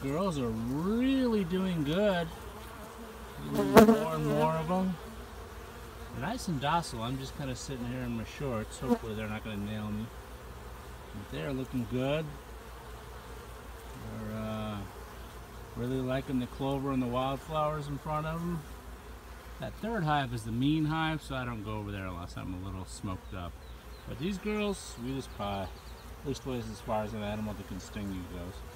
girls are really doing good. More and more of them. They're nice and docile. I'm just kind of sitting here in my shorts. Hopefully they're not going to nail me. But they're looking good. They're really liking the clover and the wildflowers in front of them. That third hive is the mean hive, so I don't go over there unless I'm a little smoked up. But these girls, sweet as pie. At least as far as an animal that can sting you goes.